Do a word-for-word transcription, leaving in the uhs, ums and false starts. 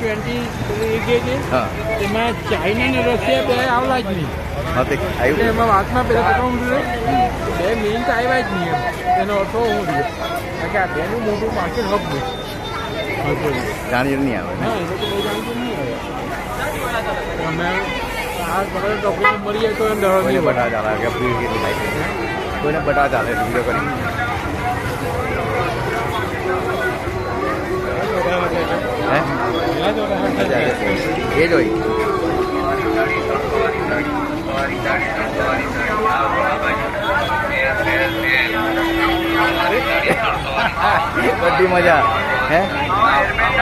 Twenty છે હા એમાં ચાઇના ને રશિયા બે આવલા જ નહીં. હા તે આવ્યું એમાં વાતમાં પેલા પકડવું જોઈએ બે મેઇન તો આવ્યા જ નહીં એમ એનો અર્થો હું જોઈએ કારણ કે આ બેનું મોટું માર્કેટ હબ નહીં જાણીએ નહીં આવે ને હા એ તો બહુ જાણતું નહીં આવે અમે આ કલર કપડું મળી જાય તો એમ ડર કોઈને નહીં બટા ચાલે કે ભીડ કેટલી થાય છે કોઈને બટા ચાલે વિડીયો કરી હે એ જોઈ બધી મજા હે